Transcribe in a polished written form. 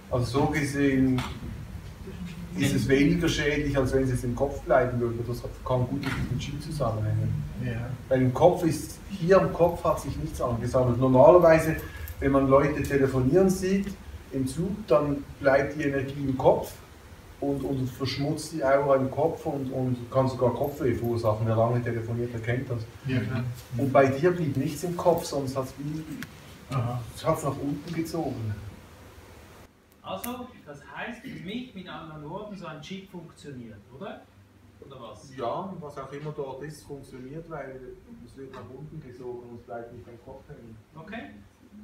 Also so gesehen ist es weniger schädlich, als wenn es jetzt im Kopf bleiben würde. Das kann gut mit dem Chip zusammenhängen. Ja. Weil im Kopf ist, hier am Kopf hat sich nichts angesammelt. Normalerweise, wenn man Leute telefonieren sieht im Zug, dann bleibt die Energie im Kopf und verschmutzt die Aura im Kopf und kann sogar Kopfweh verursachen. Wer lange telefoniert, der kennt das. Ja, klar. Und bei dir blieb nichts im Kopf, sonst hat es nach unten gezogen. Also, das heißt für mich mit anderen Worten, so ein Chip funktioniert, oder? Oder was? Ja, was auch immer dort ist, funktioniert, weil es wird nach unten gezogen und es bleibt nicht am Kopf hängen. Okay?